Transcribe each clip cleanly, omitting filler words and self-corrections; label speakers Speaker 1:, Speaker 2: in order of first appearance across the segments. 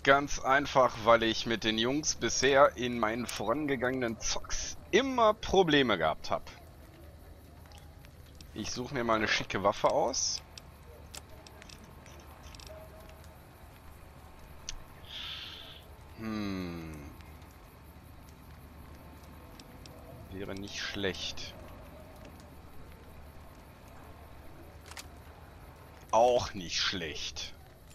Speaker 1: Ganz einfach, weil ich mit den Jungs bisher in meinen vorangegangenen Zocks immer Probleme gehabt habe. Ich suche mir mal eine schicke Waffe aus. Wäre nicht schlecht. Auch nicht schlecht.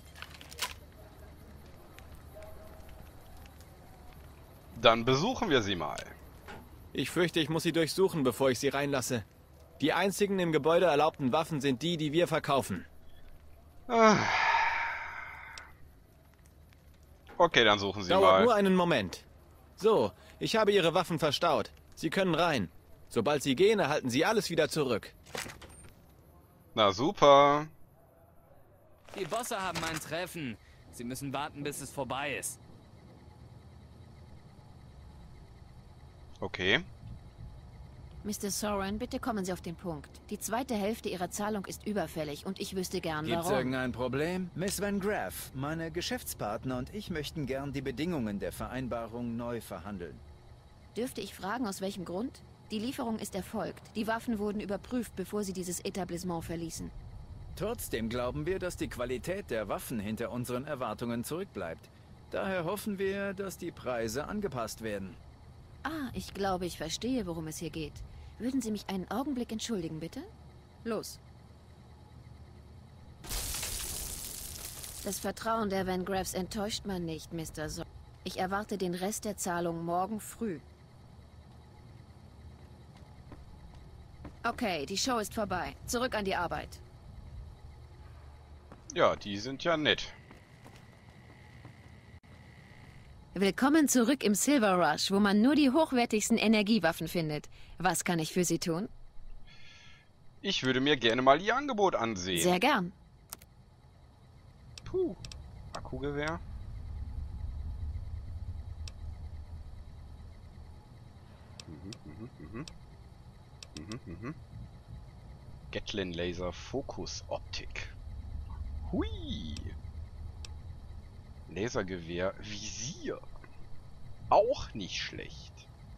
Speaker 1: Dann besuchen wir sie mal.
Speaker 2: Ich fürchte, ich muss sie durchsuchen, bevor ich sie reinlasse. Die einzigen im Gebäude erlaubten Waffen sind die, die wir verkaufen.
Speaker 1: Okay, dann suchen Sie
Speaker 2: Dauert
Speaker 1: mal.
Speaker 2: nur einen Moment. So, ich habe Ihre Waffen verstaut. Sie können rein. Sobald Sie gehen, erhalten Sie alles wieder zurück.
Speaker 1: Na super.
Speaker 3: Die Bosse haben ein Treffen. Sie müssen warten, bis es vorbei ist.
Speaker 1: Okay.
Speaker 4: Mr. Soren, bitte kommen Sie auf den Punkt. Die zweite Hälfte Ihrer Zahlung ist überfällig und ich wüsste gern,
Speaker 5: Gibt's
Speaker 4: warum.
Speaker 5: irgendein Problem? Miss Van Graff, meine Geschäftspartner und ich möchten gern die Bedingungen der Vereinbarung neu verhandeln.
Speaker 4: Dürfte ich fragen, aus welchem Grund? Die Lieferung ist erfolgt. Die Waffen wurden überprüft, bevor Sie dieses Etablissement verließen.
Speaker 5: Trotzdem glauben wir, dass die Qualität der Waffen hinter unseren Erwartungen zurückbleibt. Daher hoffen wir, dass die Preise angepasst werden.
Speaker 4: Ah, ich glaube, ich verstehe, worum es hier geht. Würden Sie mich einen Augenblick entschuldigen, bitte? Los. Das Vertrauen der Van Graffs enttäuscht man nicht, Mr. So. Ich erwarte den Rest der Zahlung morgen früh. Okay, die Show ist vorbei. Zurück an die Arbeit.
Speaker 1: Ja, die sind ja nett.
Speaker 4: Willkommen zurück im Silver Rush, wo man nur die hochwertigsten Energiewaffen findet. Was kann ich für Sie tun?
Speaker 1: Ich würde mir gerne mal Ihr Angebot ansehen.
Speaker 4: Sehr gern.
Speaker 1: Puh. Akkugewehr. Gatling Laser Fokus Optik. Hui. Lasergewehr Visier. Auch nicht schlecht.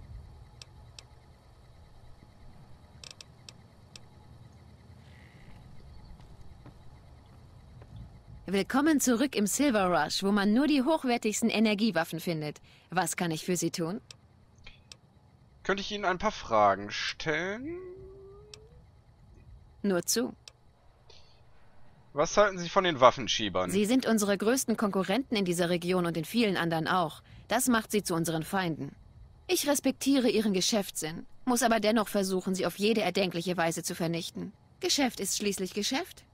Speaker 4: Willkommen zurück im Silver Rush, wo man nur die hochwertigsten Energiewaffen findet. Was kann ich für Sie tun?
Speaker 1: Könnte ich Ihnen ein paar Fragen stellen?
Speaker 4: Nur zu.
Speaker 1: Was halten Sie von den Waffenschiebern?
Speaker 4: Sie sind unsere größten Konkurrenten in dieser Region und in vielen anderen auch. Das macht sie zu unseren Feinden. Ich respektiere Ihren Geschäftssinn, muss aber dennoch versuchen, sie auf jede erdenkliche Weise zu vernichten. Geschäft ist schließlich Geschäft.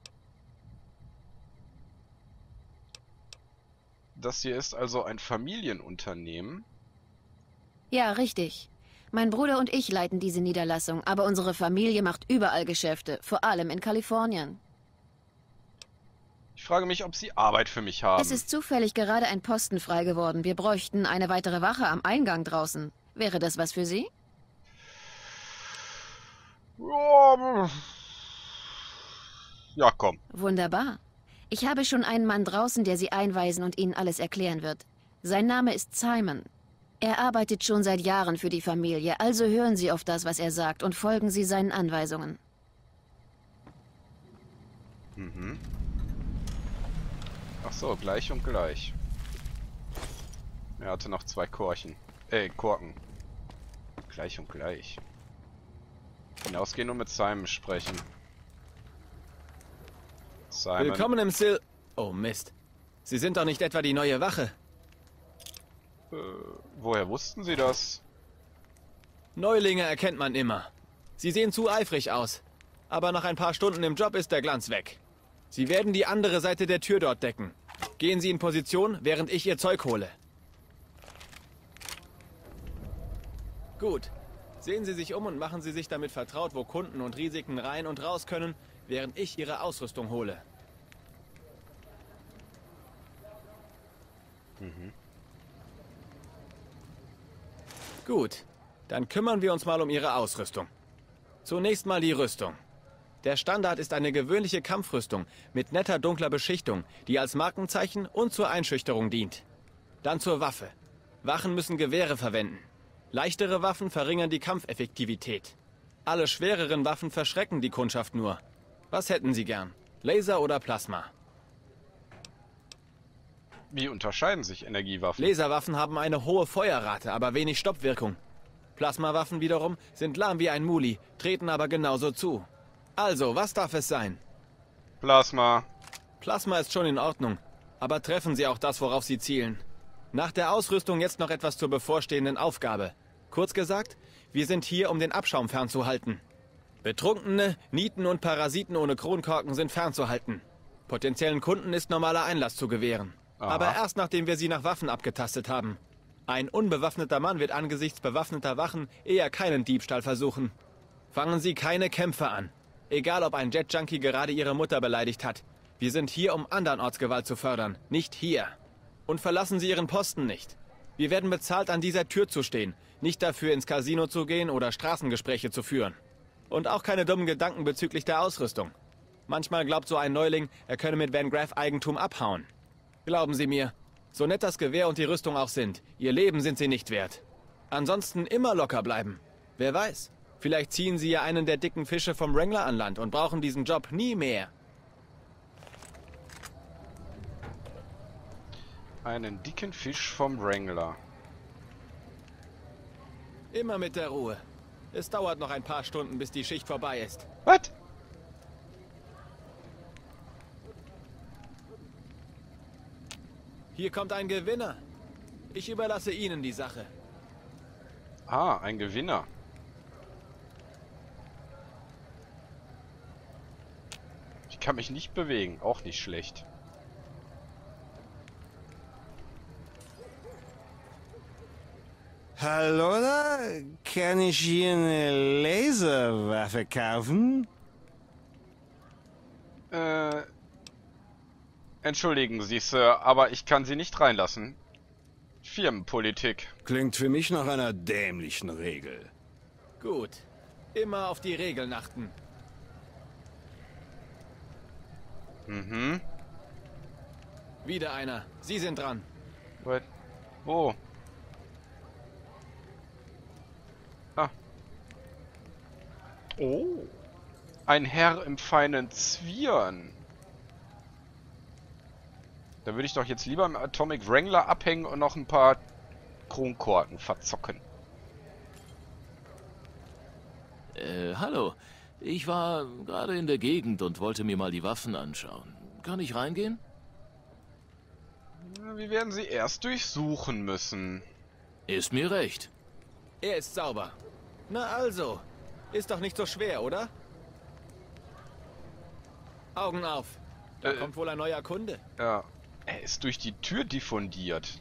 Speaker 1: Das hier ist also ein Familienunternehmen.
Speaker 4: Ja, richtig. Mein Bruder und ich leiten diese Niederlassung, aber unsere Familie macht überall Geschäfte, vor allem in Kalifornien.
Speaker 1: Ich frage mich, ob Sie Arbeit für mich haben.
Speaker 4: Es ist zufällig gerade ein Posten frei geworden. Wir bräuchten eine weitere Wache am Eingang draußen. Wäre das was für Sie?
Speaker 1: Ja, komm.
Speaker 4: Wunderbar. Ich habe schon einen Mann draußen, der Sie einweisen und Ihnen alles erklären wird. Sein Name ist Simon. Er arbeitet schon seit Jahren für die Familie, also hören Sie auf das, was er sagt und folgen Sie seinen Anweisungen.
Speaker 1: Mhm. Ach so, gleich und gleich. Er hatte noch 2 Korken. Gleich und gleich. Hinausgehen und mit Simon sprechen. Simon.
Speaker 2: Willkommen im Oh Mist. Sie sind doch nicht etwa die neue Wache.
Speaker 1: Woher wussten Sie das?
Speaker 2: Neulinge erkennt man immer. Sie sehen zu eifrig aus. Aber nach ein paar Stunden im Job ist der Glanz weg. Sie werden die andere Seite der Tür dort decken. Gehen Sie in Position, während ich Ihr Zeug hole. Gut. Sehen Sie sich um und machen Sie sich damit vertraut, wo Kunden und Risiken rein und raus können, während ich Ihre Ausrüstung hole. Gut. Dann kümmern wir uns mal um Ihre Ausrüstung. Zunächst mal die Rüstung. Der Standard ist eine gewöhnliche Kampfrüstung mit netter dunkler Beschichtung, die als Markenzeichen und zur Einschüchterung dient. Dann zur Waffe. Wachen müssen Gewehre verwenden. Leichtere Waffen verringern die Kampfeffektivität. Alle schwereren Waffen verschrecken die Kundschaft nur. Was hätten Sie gern? Laser oder Plasma?
Speaker 1: Wie unterscheiden sich Energiewaffen?
Speaker 2: Laserwaffen haben eine hohe Feuerrate, aber wenig Stoppwirkung. Plasmawaffen wiederum sind lahm wie ein Muli, treten aber genauso zu. Also, was darf es sein?
Speaker 1: Plasma.
Speaker 2: Plasma ist schon in Ordnung, aber treffen Sie auch das, worauf Sie zielen. Nach der Ausrüstung jetzt noch etwas zur bevorstehenden Aufgabe. Kurz gesagt, wir sind hier, um den Abschaum fernzuhalten. Betrunkene, Nieten und Parasiten ohne Kronkorken sind fernzuhalten. Potenziellen Kunden ist normaler Einlass zu gewähren.
Speaker 1: Aha.
Speaker 2: Aber erst nachdem wir sie nach Waffen abgetastet haben. Ein unbewaffneter Mann wird angesichts bewaffneter Wachen eher keinen Diebstahl versuchen. Fangen Sie keine Kämpfe an. Egal, ob ein Jet-Junkie gerade Ihre Mutter beleidigt hat. Wir sind hier, um andernorts Gewalt zu fördern, nicht hier. Und verlassen Sie Ihren Posten nicht. Wir werden bezahlt, an dieser Tür zu stehen, nicht dafür, ins Casino zu gehen oder Straßengespräche zu führen. Und auch keine dummen Gedanken bezüglich der Ausrüstung. Manchmal glaubt so ein Neuling, er könne mit Van Graff Eigentum abhauen. Glauben Sie mir, so nett das Gewehr und die Rüstung auch sind, Ihr Leben sind Sie nicht wert. Ansonsten immer locker bleiben. Wer weiß, vielleicht ziehen Sie ja einen der dicken Fische vom Wrangler an Land und brauchen diesen Job nie mehr.
Speaker 1: Einen dicken Fisch vom Wrangler.
Speaker 2: Immer mit der Ruhe. Es dauert noch ein paar Stunden, bis die Schicht vorbei ist.
Speaker 1: Was?
Speaker 2: Hier kommt ein Gewinner. Ich überlasse Ihnen die Sache.
Speaker 1: Ah, ein Gewinner. Ich kann mich nicht bewegen. Auch nicht schlecht.
Speaker 6: Hallo da? Kann ich hier eine Laserwaffe kaufen?
Speaker 1: Entschuldigen Sie, Sir, aber ich kann Sie nicht reinlassen. Firmenpolitik.
Speaker 6: Klingt für mich nach einer dämlichen Regel.
Speaker 2: Gut. Immer auf die Regeln achten.
Speaker 1: Mhm.
Speaker 2: Wieder einer. Sie sind dran.
Speaker 1: What? Wo? Ah. Oh. Ein Herr im feinen Zwirn. Da würde ich doch jetzt lieber im Atomic Wrangler abhängen und noch ein paar Kronkorken verzocken.
Speaker 7: Hallo. Ich war gerade in der Gegend und wollte mir mal die Waffen anschauen. Kann ich reingehen?
Speaker 1: Wir werden sie erst durchsuchen müssen.
Speaker 7: Ist mir recht.
Speaker 2: Er ist sauber. Na also. Ist doch nicht so schwer, oder? Augen auf. Da kommt wohl ein neuer Kunde.
Speaker 1: Ja. Er ist durch die Tür diffundiert.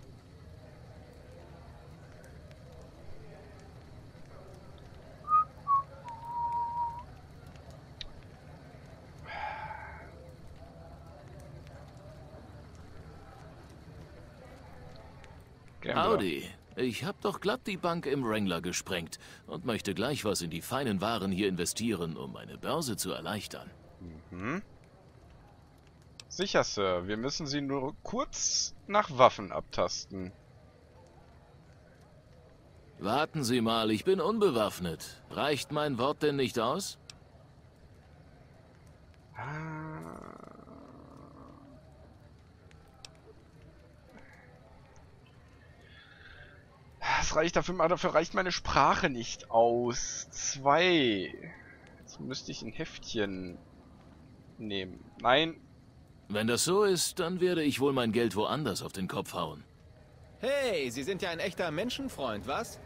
Speaker 7: Howdy. Ich hab doch glatt die Bank im Wrangler gesprengt und möchte gleich was in die feinen Waren hier investieren, um meine Börse zu erleichtern.
Speaker 1: Mhm. Sicher, Sir. Wir müssen sie nur kurz nach Waffen abtasten.
Speaker 7: Warten Sie mal, ich bin unbewaffnet. Reicht mein Wort denn nicht aus?
Speaker 1: Das reicht dafür reicht meine Sprache nicht aus. 2. Jetzt müsste ich ein Heftchen nehmen. Nein.
Speaker 7: Wenn das so ist, dann werde ich wohl mein Geld woanders auf den Kopf hauen.
Speaker 2: Hey, Sie sind ja ein echter Menschenfreund, was?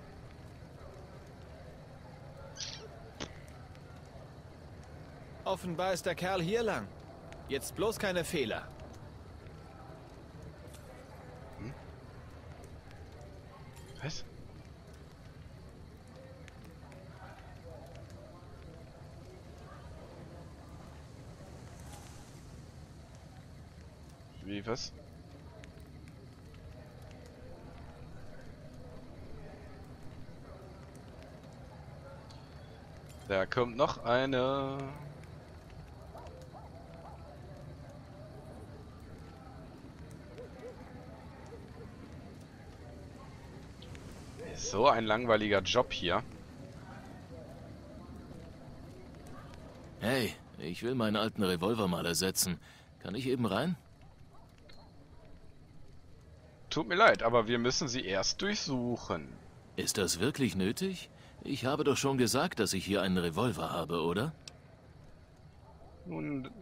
Speaker 2: Offenbar ist der Kerl hier lang. Jetzt bloß keine Fehler.
Speaker 1: Was? Wie, was? Da kommt noch eine. So ein langweiliger Job hier.
Speaker 7: Hey, ich will meinen alten Revolver mal ersetzen. Kann ich eben rein?
Speaker 1: Tut mir leid, aber wir müssen sie erst durchsuchen.
Speaker 7: Ist das wirklich nötig? Ich habe doch schon gesagt, dass ich hier einen Revolver habe, oder?
Speaker 1: Nun,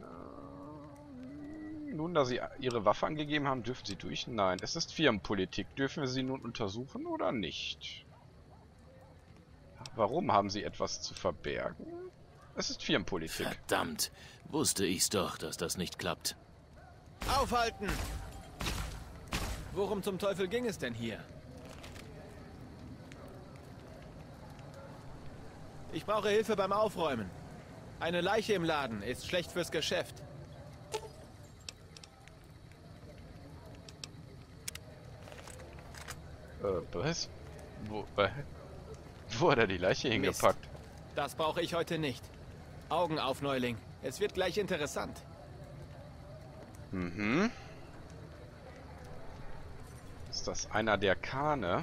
Speaker 1: da Sie Ihre Waffe angegeben haben, dürfen Sie durch? Nein, es ist Firmenpolitik. Dürfen wir Sie nun untersuchen oder nicht? Warum haben Sie etwas zu verbergen? Es ist Firmenpolitik.
Speaker 7: Verdammt, wusste ich's doch, dass das nicht klappt.
Speaker 2: Aufhalten! Worum zum Teufel ging es denn hier? Ich brauche Hilfe beim Aufräumen. Eine Leiche im Laden ist schlecht fürs Geschäft.
Speaker 1: Was? Wo hat er die Leiche hingepackt?
Speaker 2: Das brauche ich heute nicht. Augen auf, Neuling. Es wird gleich interessant.
Speaker 1: Mhm. Ist das einer der Kahne?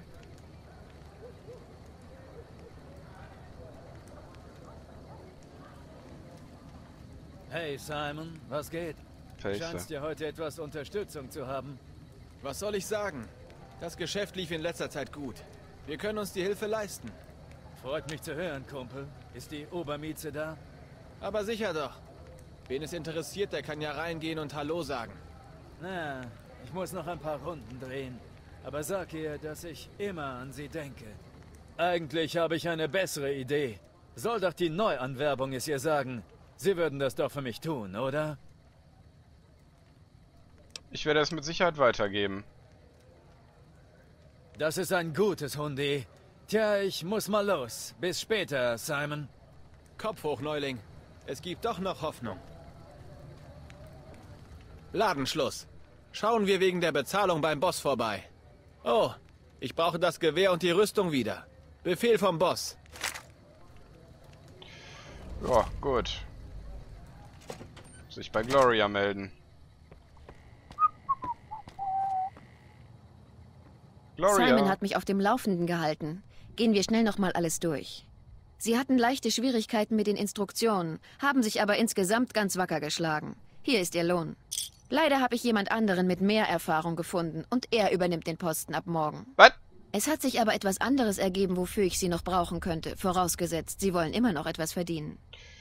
Speaker 5: Hey Simon, was geht?
Speaker 1: Felche.
Speaker 5: Scheinst dir heute etwas Unterstützung zu haben.
Speaker 2: Was soll ich sagen? Das Geschäft lief in letzter Zeit gut. Wir können uns die Hilfe leisten.
Speaker 5: Freut mich zu hören, Kumpel. Ist die Obermieze da?
Speaker 2: Aber sicher doch. Wen es interessiert, der kann ja reingehen und Hallo sagen.
Speaker 5: Na, ich muss noch ein paar Runden drehen. Aber sag ihr, dass ich immer an sie denke. Eigentlich habe ich eine bessere Idee. Soll doch die Neuanwerbung es ihr sagen. Sie würden das doch für mich tun, oder?
Speaker 1: Ich werde es mit Sicherheit weitergeben.
Speaker 5: Das ist ein gutes Hundi. Tja, ich muss mal los. Bis später, Simon.
Speaker 2: Kopf hoch, Neuling. Es gibt doch noch Hoffnung. Ladenschluss. Schauen wir wegen der Bezahlung beim Boss vorbei. Oh, ich brauche das Gewehr und die Rüstung wieder. Befehl vom Boss.
Speaker 1: Ja, gut. Sich bei Gloria melden. Gloria.
Speaker 4: Simon hat mich auf dem Laufenden gehalten. Gehen wir schnell nochmal alles durch. Sie hatten leichte Schwierigkeiten mit den Instruktionen, haben sich aber insgesamt ganz wacker geschlagen. Hier ist Ihr Lohn. Leider habe ich jemand anderen mit mehr Erfahrung gefunden und er übernimmt den Posten ab morgen.
Speaker 1: Was?
Speaker 4: Es hat sich aber etwas anderes ergeben, wofür ich Sie noch brauchen könnte, vorausgesetzt, Sie wollen immer noch etwas verdienen.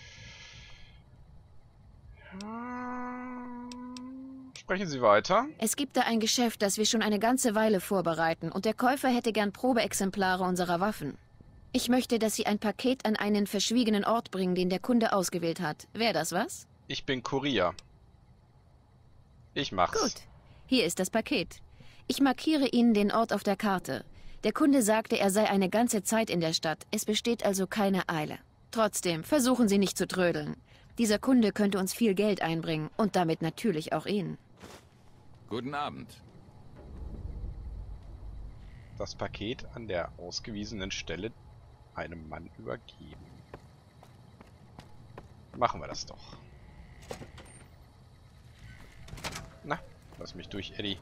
Speaker 1: Sprechen Sie weiter.
Speaker 4: Es gibt da ein Geschäft, das wir schon eine ganze Weile vorbereiten und der Käufer hätte gern Probeexemplare unserer Waffen. Ich möchte, dass Sie ein Paket an einen verschwiegenen Ort bringen, den der Kunde ausgewählt hat. Wäre das was?
Speaker 1: Ich bin Kurier. Ich mach's.
Speaker 4: Gut. Hier ist das Paket. Ich markiere Ihnen den Ort auf der Karte. Der Kunde sagte, er sei eine ganze Zeit in der Stadt. Es besteht also keine Eile. Trotzdem, versuchen Sie nicht zu trödeln. Dieser Kunde könnte uns viel Geld einbringen und damit natürlich auch Ihnen.
Speaker 8: Guten Abend.
Speaker 1: Das Paket an der ausgewiesenen Stelle einem Mann übergeben. Machen wir das doch. Na, lass mich durch, Eddie.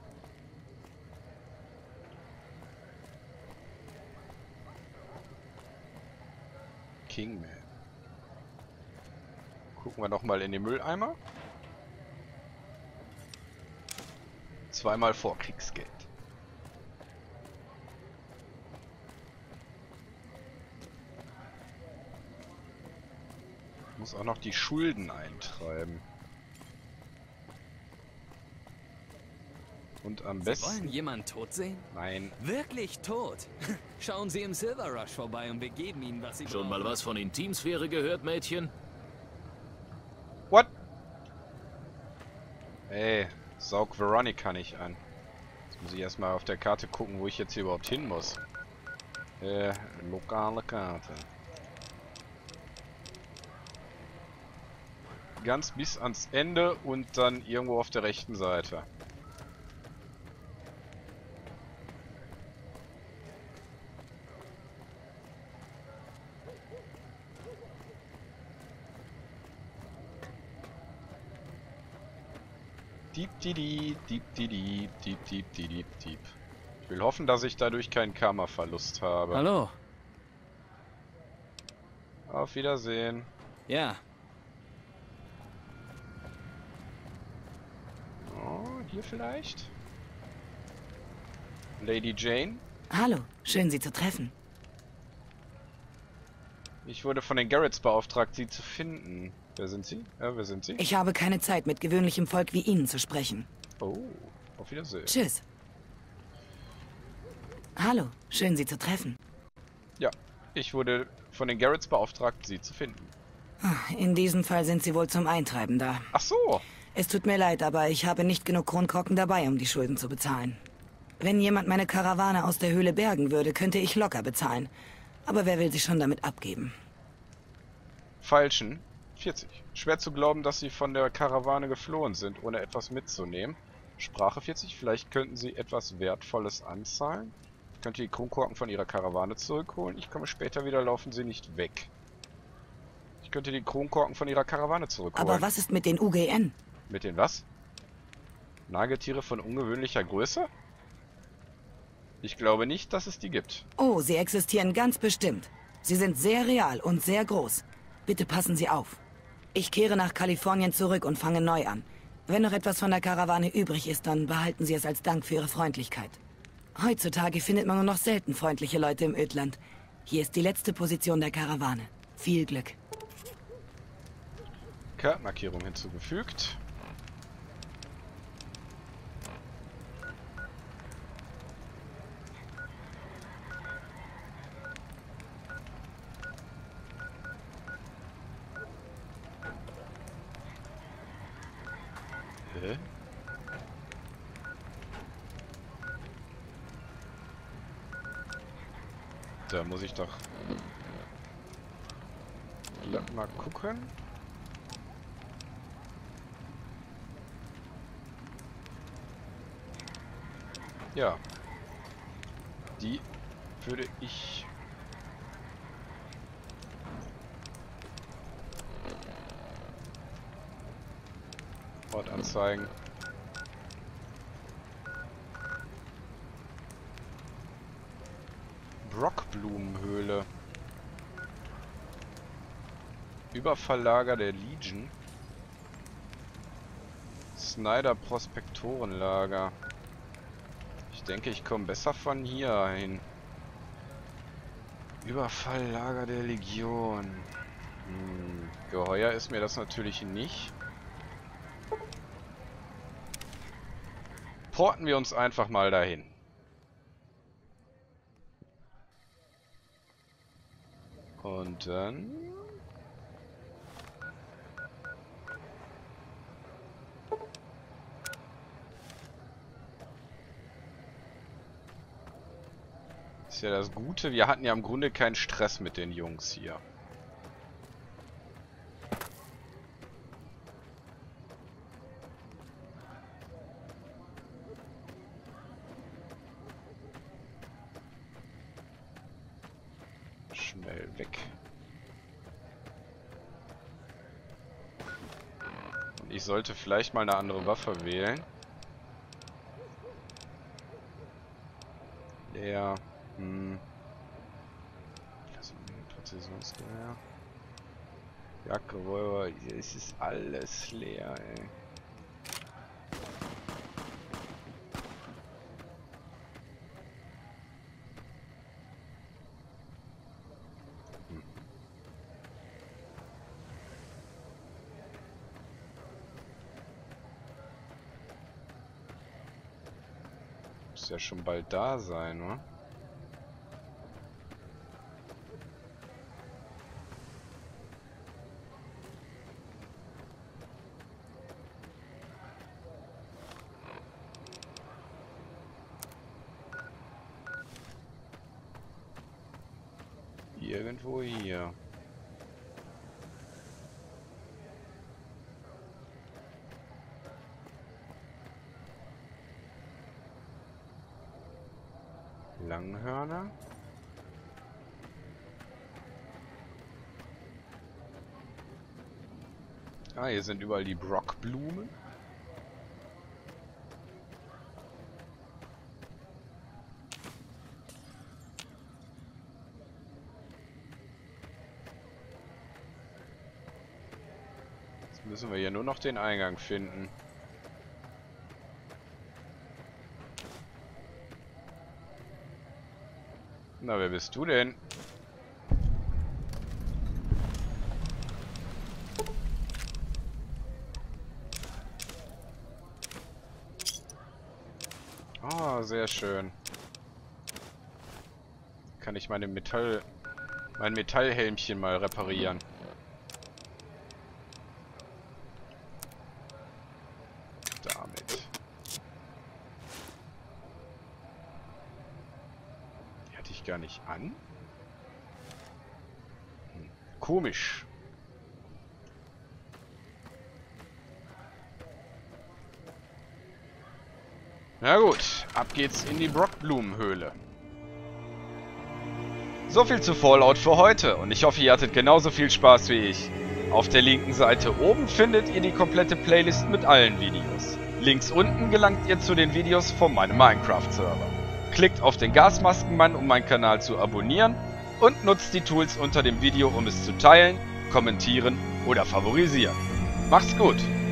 Speaker 1: Kingman. Gucken wir noch mal in den Mülleimer. Zweimal Vorkriegsgeld. Muss auch noch die Schulden eintreiben. Und am
Speaker 3: Sie
Speaker 1: besten...
Speaker 3: wollen jemanden tot sehen?
Speaker 1: Nein.
Speaker 3: Wirklich tot? Schauen Sie im Silver Rush vorbei und wir geben Ihnen, was Sie
Speaker 7: Schon
Speaker 3: brauchen.
Speaker 7: mal was von Intimsphäre gehört, Mädchen?
Speaker 1: What? Ey, saug Veronica nicht an. Jetzt muss ich erstmal auf der Karte gucken, wo ich jetzt hier überhaupt hin muss. Lokale Karte. Ganz bis ans Ende und dann irgendwo auf der rechten Seite. Diep, die, diep, die, diep, diep, diep, die, diep, diep. Ich will hoffen, dass ich dadurch keinen Karma-Verlust habe.
Speaker 3: Hallo.
Speaker 1: Auf Wiedersehen.
Speaker 3: Ja.
Speaker 1: Oh, hier vielleicht? Lady Jane?
Speaker 9: Hallo, schön Sie zu treffen.
Speaker 1: Ich wurde von den Garretts beauftragt, Sie zu finden. Wer sind Sie? Wer sind Sie?
Speaker 9: Ich habe keine Zeit, mit gewöhnlichem Volk wie Ihnen zu sprechen.
Speaker 1: Oh, auf Wiedersehen.
Speaker 9: Tschüss. Hallo, schön Sie zu treffen.
Speaker 1: Ja, ich wurde von den Garretts beauftragt, Sie zu finden.
Speaker 9: In diesem Fall sind Sie wohl zum Eintreiben da.
Speaker 1: Ach so.
Speaker 9: Es tut mir leid, aber ich habe nicht genug Kronkorken dabei, um die Schulden zu bezahlen. Wenn jemand meine Karawane aus der Höhle bergen würde, könnte ich locker bezahlen. Aber wer will sich schon damit abgeben?
Speaker 1: Falschen. 40. Schwer zu glauben, dass Sie von der Karawane geflohen sind, ohne etwas mitzunehmen. Sprache 40. Vielleicht könnten Sie etwas Wertvolles anzahlen. Könnt ihr die Kronkorken von Ihrer Karawane zurückholen? Ich komme später wieder, laufen Sie nicht weg. Ich könnte die Kronkorken von Ihrer Karawane zurückholen.
Speaker 9: Aber was ist mit den UGN?
Speaker 1: Mit den was? Nagetiere von ungewöhnlicher Größe? Ich glaube nicht, dass es die gibt.
Speaker 9: Oh, sie existieren ganz bestimmt. Sie sind sehr real und sehr groß. Bitte passen Sie auf. Ich kehre nach Kalifornien zurück und fange neu an. Wenn noch etwas von der Karawane übrig ist, dann behalten Sie es als Dank für Ihre Freundlichkeit. Heutzutage findet man nur noch selten freundliche Leute im Ödland. Hier ist die letzte Position der Karawane. Viel Glück.
Speaker 1: Kartenmarkierung hinzugefügt. Hä? Da muss ich doch mal gucken. Ja. Die würde ich Ort anzeigen. Brockblumenhöhle. Überfalllager der Legion. Snyder Prospektorenlager. Ich denke, ich komme besser von hier hin. Überfalllager der Legion. Geheuer ist mir das natürlich nicht. Porten wir uns einfach mal dahin. Und dann... Ist ja das Gute, wir hatten ja im Grunde keinen Stress mit den Jungs hier. Schnell weg. Und ich sollte vielleicht mal eine andere Waffe wählen. Der... Präzisionsgewehr. Jagdrevolver, hier ist es alles leer, ey. Muss ja schon bald da sein, ne? Irgendwo hier. Langhörner. Ah, hier sind überall die Brockblumen. Müssen wir hier nur noch den Eingang finden. Na, wer bist du denn? Ah, sehr schön. Kann ich mein Metallhelmchen mal reparieren. Damit. Die hatte ich gar nicht an. Komisch. Na gut, ab geht's in die Brockblumenhöhle. So viel zu Fallout für heute und ich hoffe, ihr hattet genauso viel Spaß wie ich. Auf der linken Seite oben findet ihr die komplette Playlist mit allen Videos. Links unten gelangt ihr zu den Videos von meinem Minecraft-Server. Klickt auf den Gasmaskenmann, um meinen Kanal zu abonnieren und nutzt die Tools unter dem Video, um es zu teilen, kommentieren oder favorisieren. Macht's gut!